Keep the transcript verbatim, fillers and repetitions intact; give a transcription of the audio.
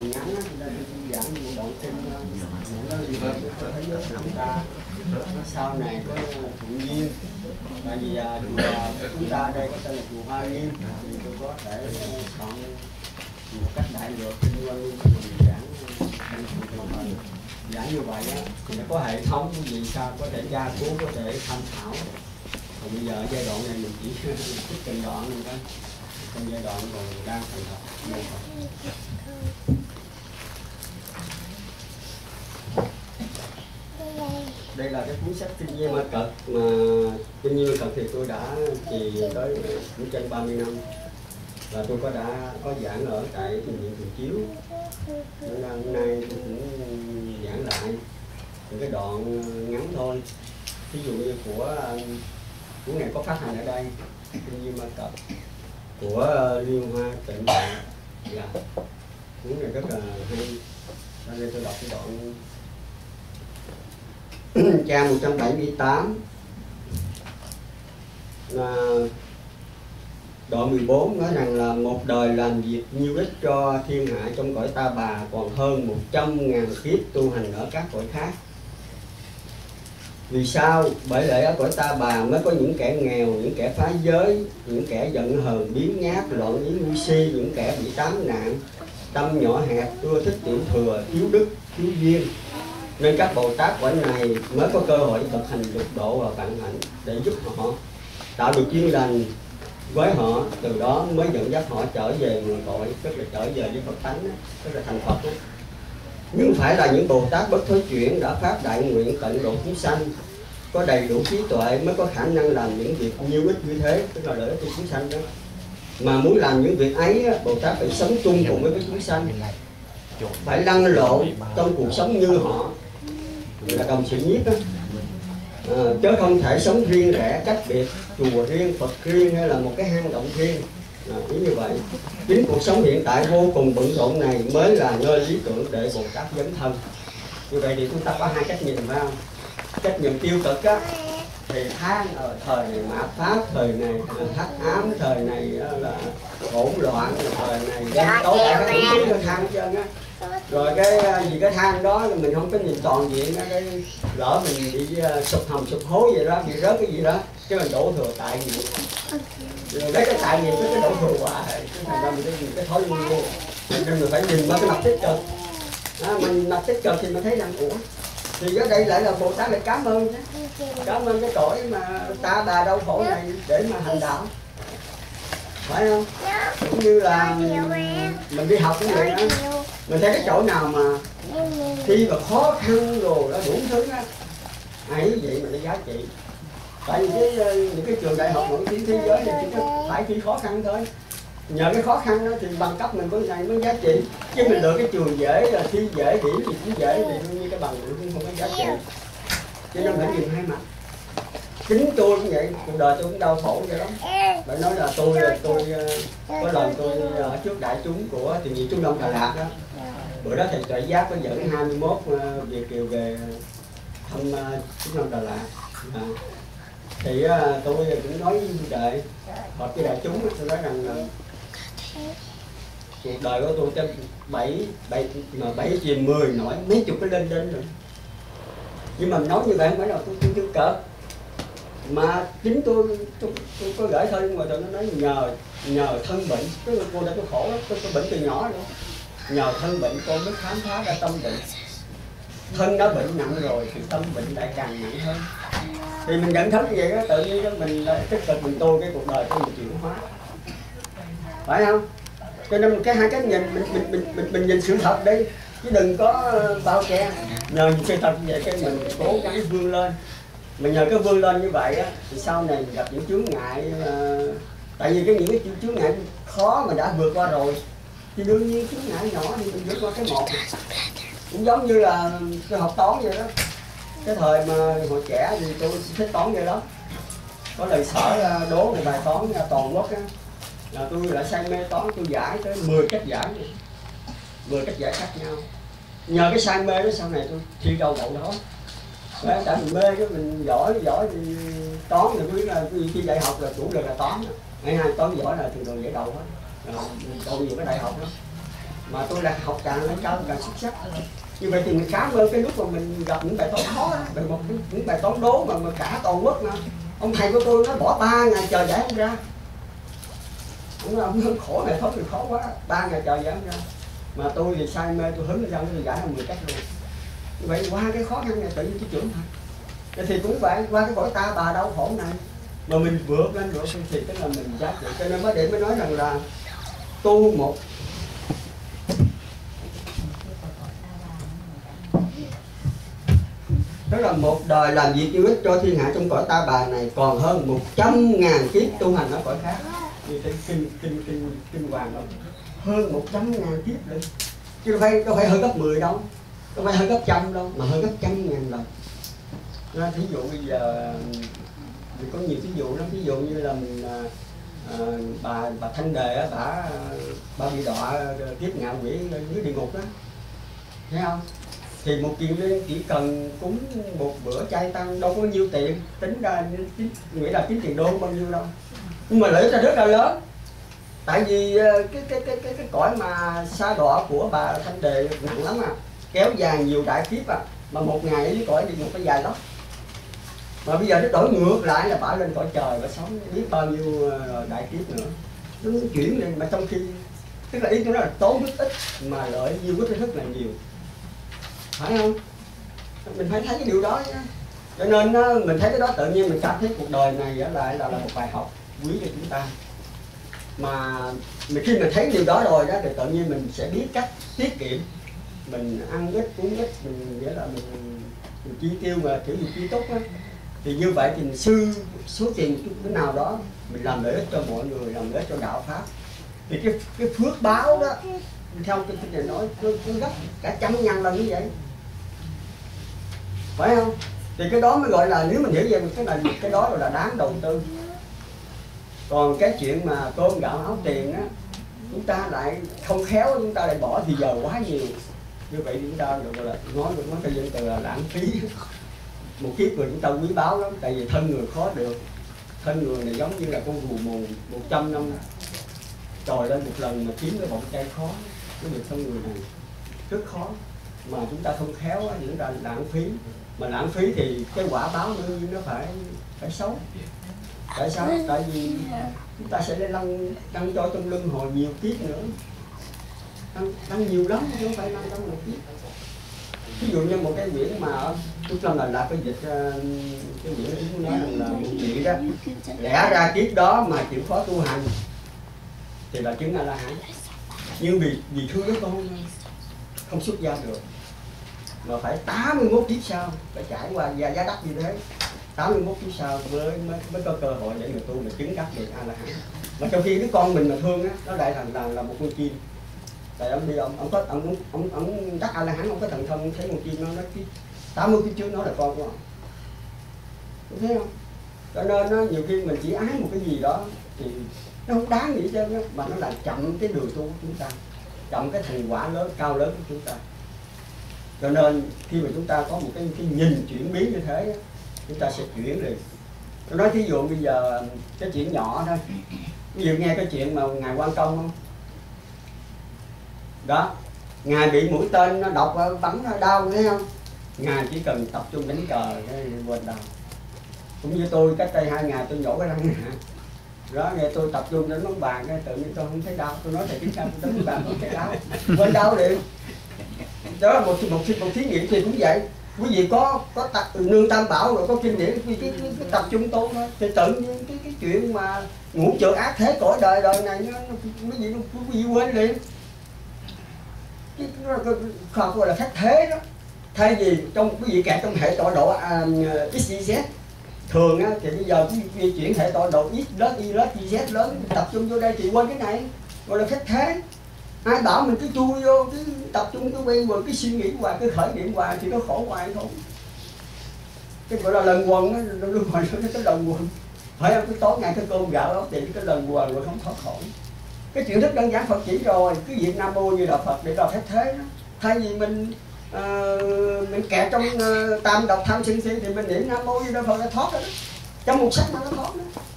ngắn á, tôi giảng một đoạn kinh nó gì vậy thế giới chúng ta nó sau này có thuận duyên, tại vì à, chùa chúng ta đây có tên là chùa Hoa Nghiêm thì tôi có thể chọn một cách đại lược kinh quan nghiêm mình giảng giảng như vậy á, thì có hệ thống gì sao có thể tra cứu, có thể tham khảo. Còn bây giờ giai đoạn này mình chỉ trích từng đoạn thôi đó, trong giai đoạn còn đang thành thật. Đây là cái cuốn sách Kinh Di Ma Cật mà Kinh Di Ma Cật thì tôi đã trì tới cũng trên ba mươi năm, và tôi có đã có giảng ở tại Thiền viện Thường Chiếu. Nên hôm nay tôi cũng giảng lại những cái đoạn ngắn thôi. Ví dụ như của cuốn này có phát hành ở đây, Kinh Di Ma Cật của Liên Hoa Tịnh Tạng. Dạ. Cuốn này rất là hay. Ở đây tôi đọc cái đoạn trang một trăm bảy mươi tám là đoạn mười bốn nói rằng là một đời làm việc nhiêu ích cho thiên hạ trong cõi Ta Bà còn hơn một trăm ngàn kiếp tu hành ở các cõi khác. Vì sao? Bởi lẽ ở cõi Ta Bà mới có những kẻ nghèo, những kẻ phá giới, những kẻ giận hờn, biến nhát, loạn ý ngu si, những kẻ bị tám nạn, tâm nhỏ hẹp, ưa thích tiểu thừa, thiếu đức, thiếu duyên. Nên các Bồ Tát cõi này mới có cơ hội thực hành lục độ và vạn hạnh để giúp họ tạo được duyên lành với họ, từ đó mới dẫn dắt họ trở về nguồn cội, tức là trở về với Phật tánh, tức là thành Phật. Nhưng phải là những Bồ Tát bất thối chuyển đã phát đại nguyện tận độ chúng sanh, có đầy đủ trí tuệ mới có khả năng làm những việc nhiêu ích như thế, tức là lợi ích cho chúng sanh đó. Mà muốn làm những việc ấy, Bồ Tát phải sống chung cùng với chúng sanh, phải lăn lộn trong cuộc sống như họ, là đồng sự nhiếp đó. À, chứ không thể sống riêng rẽ, cách biệt, chùa riêng, Phật riêng hay là một cái hang động riêng. À, ý như vậy. Chính cuộc sống hiện tại vô cùng bận rộn này mới là nơi lý tưởng để Bồ Tát dấn thân. Như vậy thì chúng ta có hai cách nhìn, phải không? Cách nhìn tiêu cực á, thì than ở thời này mạt pháp, thời này hắc ám, thời này là hỗn loạn, thời này đen tối, tại các thứ nó than hết trơn á. Rồi cái gì cái than đó mình không có nhìn toàn diện á, cái lỡ mình bị sụp hầm sụp hố vậy đó, bị rớt cái gì đó, cái mình đổ thừa tại nghiệp. Rồi lấy cái tại nghiệp cái đổ thừa hoài, cái thành ra mình cái cái thói luôn luôn. Nên mình phải nhìn qua cái mặt tích cực. À, mình mặt tích cực thì mình thấy rằng ủa, thì ở đây lại là Bồ Tát lại cảm ơn chứ, cảm ơn cái cõi mà Ta Bà đau khổ này để mà hành đạo, phải không? Cũng như là mình đi học cũng vậy đó, mình thấy cái chỗ nào mà khi mà khó khăn rồi đó đủ thứ á, ấy vậy mà nó giá trị. Tại vì cái những cái trường đại học nổi tiếng thế giới này chỉ phải thi khó khăn thôi. Nhờ cái khó khăn đó thì bằng cấp mình có này mới giá trị. Chứ mình lựa cái trường dễ là thi dễ, điểm thì cũng dễ thì đương nhiên cái bằng cũng không có giá trị. Cho nên phải nhìn hai mặt. Chính tôi cũng vậy, cuộc đời tôi cũng đau khổ vậy lắm. Phải nói là tôi tôi có lần tôi ở trước đại chúng của Thiền viện Trung Đông Đà Lạt đó. Bữa đó thầy Tuệ Giác có dẫn hai mươi mốt Việt kiều về thăm Trung Đông Đà Lạt. À. Thì tôi cũng nói với đệ, họp với đại chúng, tôi nói rằng là cuộc đời của tôi trên bảy bảy mà bảy chìm mười nổi mấy chục cái lên lên rồi. Nhưng mà nói như vậy không phải là tôi tôi tiêu cợt, mà chính tôi tôi, tôi có gửi thân mà tôi nó nói nhờ nhờ thân bệnh, tức là cô đã tôi khổ lắm, tôi có bệnh từ nhỏ luôn, nhờ thân bệnh con mới khám phá ra tâm bệnh. Thân đã bệnh nặng rồi thì tâm bệnh lại càng nặng hơn. Thì mình nhận thức như vậy đó, tự nhiên mình tích cực mình tu cái cuộc đời của mình chuyển hóa, phải không? Cho nên cái hai cái nhìn mình mình mình mình, mình nhìn sự thật đi, chứ đừng có bao che. Nhờ nhìn sự thật như vậy cái mình cố gắng vươn lên. Mà nhờ cái vươn lên như vậy á, thì sau này mình gặp những chướng ngại, uh, tại vì cái những cái chướng ngại khó mà đã vượt qua rồi, thì đương nhiên chướng ngại nhỏ thì mình vượt qua cái một. Cũng giống như là tôi học toán vậy đó. Cái thời mà hồi trẻ thì tôi thích toán vậy đó. Có lần sở đố một bài toán toàn quốc á, là tôi lại say mê toán, tôi giải tới mười cách giải, mười cách giải khác nhau. Nhờ cái say mê đó sau này tôi thi đâu đậu đó. Đấy, tại mình mê cái mình giỏi giỏi thì toán thì biết là khi đại học là chủ lực là toán, hay hai toán giỏi là thường thường dễ đầu hết, đầu nhiều cái đại học đó. mà tôi lại học càng lên cao càng xuất sắc. Như vậy thì mình cảm ơn cái lúc mà mình gặp những bài toán khó đó, bài một những bài toán đố mà, mà cả toàn quốc mà ông thầy của tôi nó bỏ ba ngày trời giải không ra. Ông nói ông khổ này thoát thì khó quá, ba ngày trời giải không ra. Mà tôi thì say mê, tôi hứng ra tôi giải là mười cách luôn. Như vậy qua cái khó khăn này tự nhiên tôi trưởng thành. Thì cũng vậy, qua cái cõi ta bà đau khổ này mà mình vượt lên được thì tức là mình giá trị. Cho nên mới để mới nói rằng là tu một đó là một đời làm việc yêu ích cho thiên hạ trong cõi ta bà này còn hơn một trăm ngàn kiếp tu hành ở cõi khác. Như cái kinh kinh kinh kinh hoàng đó, hơn một trăm ngàn kiếp nữa, chứ đâu phải đâu phải hơn gấp mười đâu, đâu phải hơn gấp trăm đâu, mà hơn gấp trăm ngàn lần. Nó thí dụ bây giờ mình có nhiều ví dụ lắm, ví dụ như là mình, à, bà bà Thanh Đề á, bà bà bị đọa kiếp ngạ quỷ dưới địa ngục đó, thấy không? Thì một kiền liên chỉ cần cúng một bữa chay tăng đâu có nhiêu tiền, tính ra nghĩ là kiếm tiền đô bao nhiêu đâu, nhưng mà lợi ích là rất là lớn. Tại vì cái cái cái cái cái cõi mà sa đọa của bà Thanh Đề nặng lắm à, kéo dài nhiều đại kiếp à, mà một ngày ở dưới cõi địa ngục phải dài lắm. Mà bây giờ nó đổi ngược lại là bà lên cõi trời và sống biết bao nhiêu đại kiếp nữa, nó chuyển lên. Mà trong khi tức là ý tôi nói là tốn rất ít mà lợi nhiều rất rất là nhiều, phải không? Mình phải thấy cái điều đó nhá. Cho nên mình thấy cái đó tự nhiên mình cảm thấy cuộc đời này lại là, là một bài học quý cho chúng ta. Mà mình khi mình thấy điều đó rồi đó thì tự nhiên mình sẽ biết cách tiết kiệm, mình ăn ít uống ít, mình nghĩa là mình, mình chi tiêu mà kiểu gì chi túc á. Thì như vậy thì mình sư số tiền cái nào đó mình làm lợi ích cho mọi người, làm lợi ích cho đạo pháp, thì cái cái phước báo đó theo cái này nói nó, nó gấp cả trăm ngàn lần như vậy, phải không? Thì cái đó mới gọi là, nếu mình hiểu về cái này, cái đó gọi là đáng đầu tư. Còn cái chuyện mà cơm gạo áo tiền á, chúng ta lại không khéo, chúng ta lại bỏ thì giờ quá nhiều, như vậy chúng ta gọi là nói nói cái dân từ là lãng phí. Một kiếp người chúng ta quý báu lắm, tại vì thân người khó được. Thân người này giống như là con gù mù, một trăm năm trồi lên một lần mà kiếm cái bọng cây khó. Cái việc thân người này rất khó, mà chúng ta không khéo chúng ta lãng phí. Mà lãng phí thì cái quả báo nó nó phải phải xấu. Tại sao? Tại vì chúng ta sẽ lăn lăn cho trong luân hồi nhiều kiếp nữa, lăn, lăn nhiều lắm chứ không phải lăn trong một kiếp. Ví dụ như một cái quyển mà Trúc Lâm là là cái dịch cái quyển ý nói là một vị đó lẽ ra kiếp đó mà chịu khó tu hành thì là chứng A La Hán, nhưng vì vì thương đứa con không xuất gia được, mà phải tám mươi mốt kiếp sau phải trải qua gia giá đắc như thế, tám mươi mốt kiếp sau mới mới, mới có cơ hội để người tu mà chứng đắc được A La Hán. Mà trong khi đứa con mình mà thương á, nó lại thành là là một con chim. Tại ông đi ông ông có ông ông ông đắc A La Hán, ông có thần thông thấy con chim nó nó tám mươi kiếp trước nó là con của ông, thấy không? Cho nên nó nhiều khi mình chỉ ái một cái gì đó thì nó không đáng nghĩ chứ, mà nó lại chậm cái đường tu của chúng ta, chậm cái thành quả lớn cao lớn của chúng ta. Cho nên khi mà chúng ta có một cái, cái nhìn chuyển biến như thế, chúng ta sẽ chuyển liền. Tôi nói thí dụ bây giờ cái chuyện nhỏ thôi, ví dụ nghe cái chuyện mà ngài Quan Công không? Đó, ngài bị mũi tên nó độc bắn nó đau, thấy không? Ngài chỉ cần tập trung đánh cờ cái quên đau. Cũng như tôi cách đây hai ngày tôi nhổ cái răng nè, đó nghe tôi tập trung đánh bóng bàn cái tự nhiên tôi không thấy đau. Tôi nói thầy chính xác tôi đánh bàn không thấy đau, quên đau liền. Đó là một một một thí nghiệm thì cũng vậy. Quý vị có có tập nương Tam Bảo rồi có kinh điển, cái, cái, cái, cái tập trung tốt thôi thì tự nhiên cái cái chuyện mà ngũ trượng ác thế cõi đời đời này nó quý vị quý vị quên liền. Cái khoa học gọi là phép thế đó. Thay vì trong quý vị kẹt trong hệ tọa độ à, x y z thường á, thì bây giờ quý vị chuyển hệ tọa độ x lớn y lớn y z lớn, tập trung vô đây thì quên cái này, gọi là phép thế. Ai bảo mình cứ chui vô cứ tập trung cứ quen rồi cứ suy nghĩ hoài cứ khởi niệm hoài thì nó khổ hoài thôi. Cái gọi là lần quần á, luôn hồi nó cái lần quần, phải không? Cái tối ngày cái cơm gạo ốc tiền cái lần quần rồi không thoát khỏi. Cái chuyện rất đơn giản Phật chỉ rồi, cứ việc Nam Mô Như Đạo Phật để đòi phép thế đó. Thay vì mình uh, mình kẹt trong uh, tam độc tham sân si thì mình niệm Nam Mô Như Đạo Phật là thoát rồi đó. Trong một sắc mà nó thoát đó.